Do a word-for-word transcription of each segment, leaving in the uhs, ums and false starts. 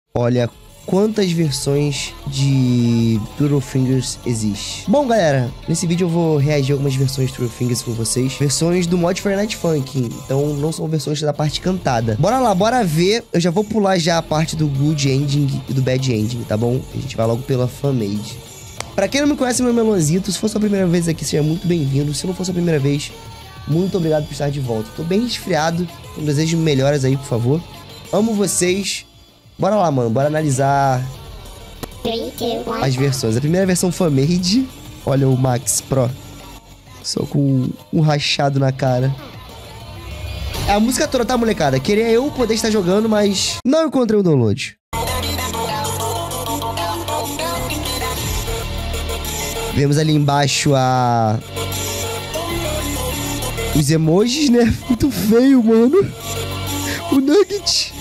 Olha quantas versões de Turtle Fingers existe. Bom, galera, nesse vídeo eu vou reagir a algumas versões de Turtle Fingers com vocês. Versões do mod Fortnite Funk, então não são versões da parte cantada. Bora lá, bora ver. Eu já vou pular já a parte do Good Ending e do Bad Ending, tá bom? A gente vai logo pela Fan-Made. Pra quem não me conhece, meu Melonzito, se for sua primeira vez aqui, seja muito bem-vindo. Se não for sua primeira vez, muito obrigado por estar de volta. Tô bem resfriado, um desejo de melhoras aí, por favor. Amo vocês. Bora lá, mano. Bora analisar as versões. A primeira versão Fan-Made. Olha o Max Pro. Só com um rachado na cara. É a música toda, tá, molecada? Queria eu poder estar jogando, mas não encontrei o download. Vemos ali embaixo a... os emojis, né? Muito feio, mano. O Nugget.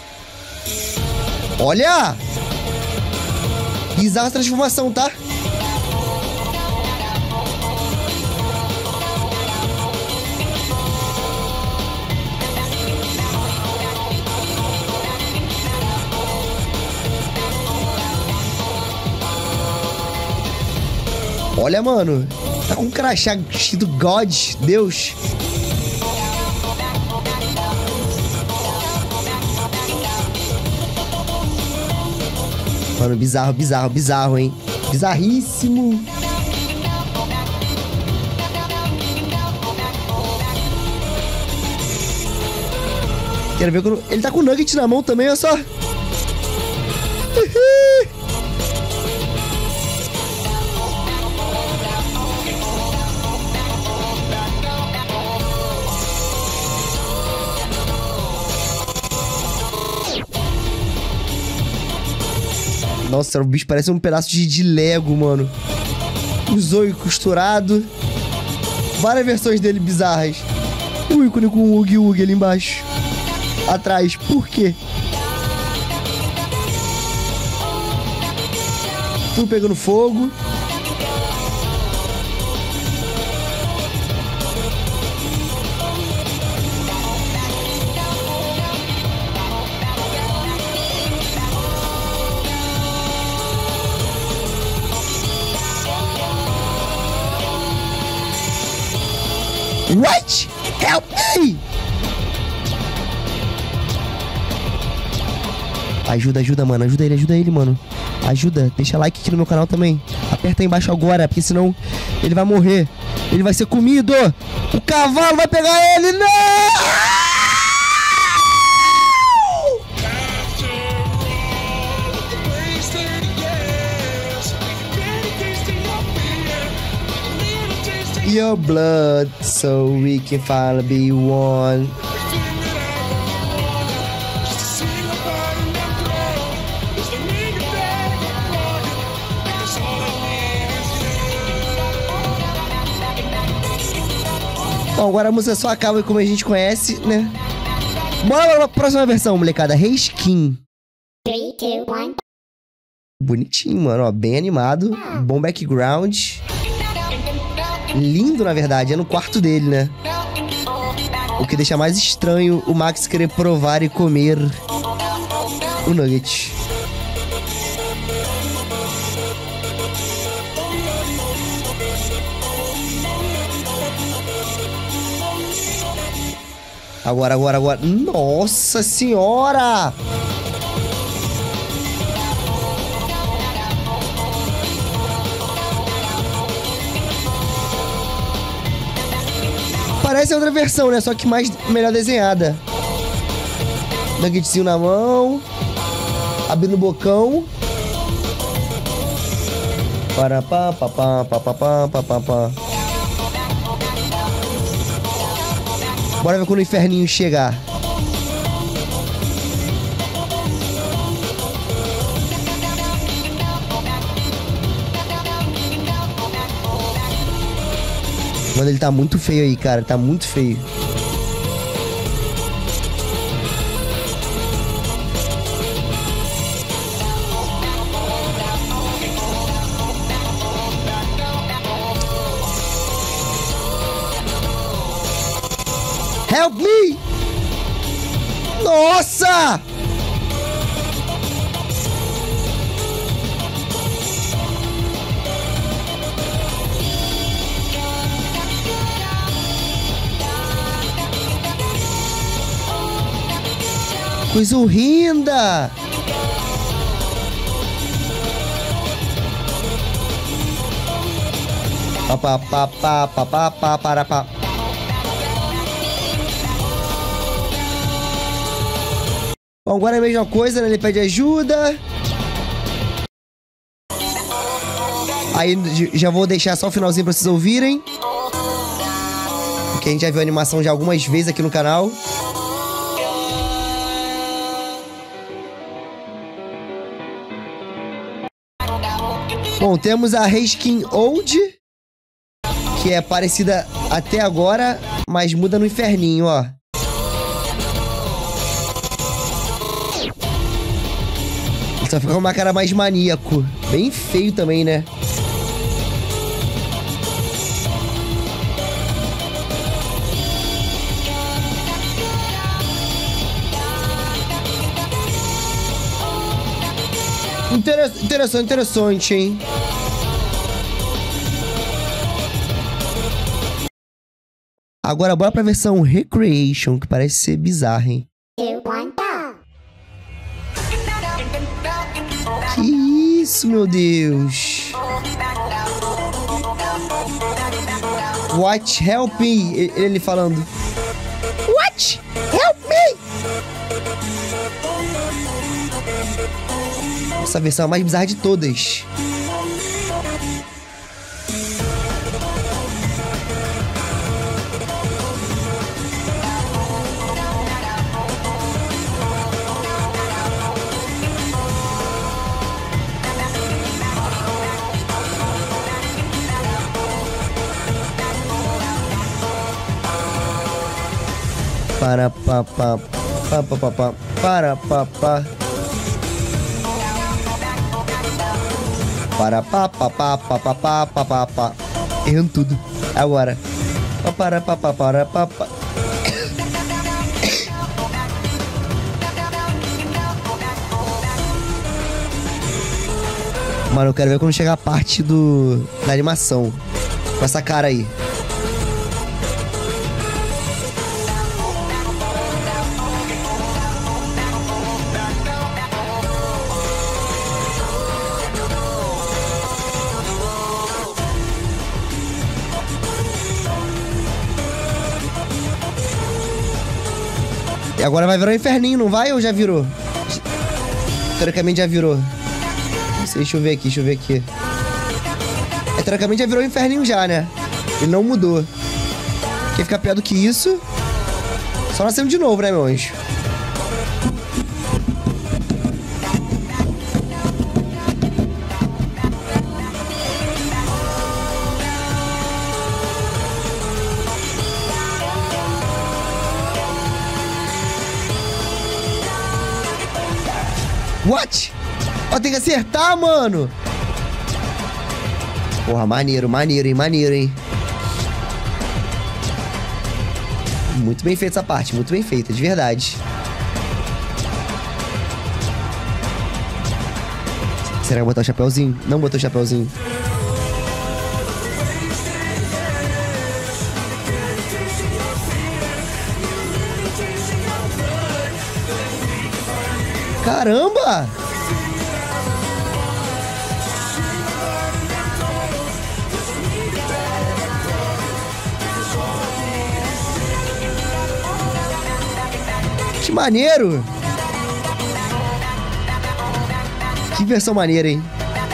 Olha! Bizarra transformação, tá? Olha, mano. Tá com um crachá escrito God, Deus. Mano, bizarro, bizarro, bizarro, hein? Bizarríssimo. Quero ver quando... Ele tá com o Nugget na mão também, olha só. Nossa, o bicho parece um pedaço de, de Lego, mano. O Zoe costurado. Várias versões dele bizarras. O ícone com o Oogie Oogie ali embaixo. Atrás. Por quê? Tudo pegando fogo. What? Help me! Ajuda, ajuda, mano. Ajuda ele, ajuda ele, mano. Ajuda. Deixa like aqui no meu canal também. Aperta aí embaixo agora, porque senão ele vai morrer. Ele vai ser comido. O cavalo vai pegar ele. Não! Your blood, so we can finally be one. Bom, agora a música só acaba como a gente conhece, né? Bora pra próxima versão, molecada. Reskin. três, dois, um. Bonitinho, mano, ó. Bem animado. Bom background. Lindo, na verdade, é no quarto dele, né? O que deixa mais estranho o Max querer provar e comer o Nugget. Agora, agora, agora. Nossa senhora! Parece outra versão, né? Só que mais melhor desenhada. Nuggetzinho na mão. Abrindo o bocão. Para pá, pá, pá, pá, pá, pá, pá, pá, pá. Bora ver quando o inferninho chegar. Mano, ele tá muito feio aí, cara. Tá muito feio. Help me! Nossa! Coisa horrenda! Pá, pá, pá, pá, pá, pá, pá, para, pá. Bom, agora é a mesma coisa, né? Ele pede ajuda. Aí já vou deixar só o finalzinho pra vocês ouvirem. Porque a gente já viu a animação já algumas vezes aqui no canal. Bom, temos a reskin Old, que é parecida até agora, mas muda no inferninho, ó. Só fica com uma cara mais maníaco. Bem feio também, né? Inter- interessante, interessante, hein? Agora bora pra versão Recreation, que parece ser bizarra, hein? Que isso, meu Deus? What? Help me! Ele falando. What? Help me! Essa versão é a mais bizarra de todas. Para pa pa pa pa pa pa para pa pa para pa pa pa pa pa pa pa pa pa errando tudo agora para pa pa para pa pa. Mano, eu quero ver quando chegar a parte do da animação com essa cara aí. E agora vai virar um inferninho, não vai? Ou já virou? Teoricamente já virou. Não sei, deixa eu ver aqui, deixa eu ver aqui. É, teoricamente já virou um inferninho já, né? Ele não mudou. Quer ficar pior do que isso? Só nascemos de novo, né, meu anjo? What? Ó, tem que acertar, mano. Porra, maneiro, maneiro, hein? Maneiro, hein? Muito bem feita essa parte, muito bem feita, de verdade. Será que vai botar o chapéuzinho? Não botou o chapéuzinho. Caramba! Que maneiro! Que versão maneira, hein?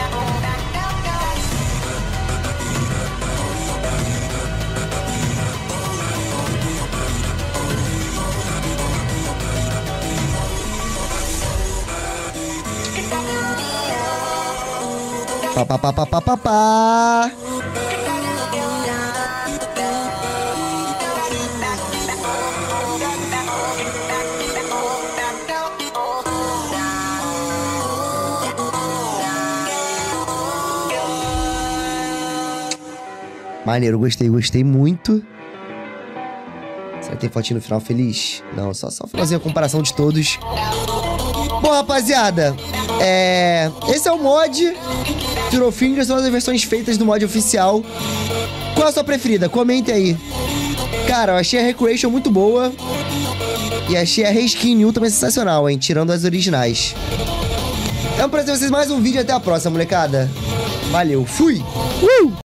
Pá, pá, pá, pá, pá, pá, pá. Maneiro, gostei, gostei muito. Será que tem fotinho no final feliz? Não, só, só fazer a comparação de todos. Bom, rapaziada, é... esse é o mod Turtle Fingers, são as versões feitas do mod oficial. Qual é a sua preferida? Comente aí. Cara, eu achei a Recreation muito boa. E achei a reskin New também sensacional, hein? Tirando as originais. É um prazer vocês mais um vídeo. Até a próxima, molecada. Valeu, fui! Uh!